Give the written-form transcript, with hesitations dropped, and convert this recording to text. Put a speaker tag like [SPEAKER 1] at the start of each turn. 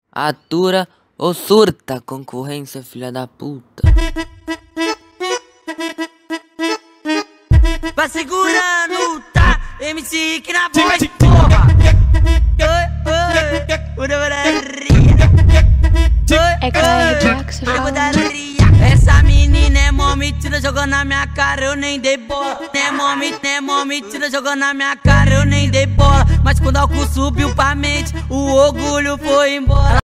[SPEAKER 1] Atura ou surta, concorrência, filha da puta.
[SPEAKER 2] Vai segurando, tá? MC que na voz, porra. Essa menina é mó mentira, jogando na minha cara, eu nem dei bola. É mó mentira, jogando na minha cara, eu nem dei bola. Mas quando o álcool subiu pra mente, o orgulho foi embora.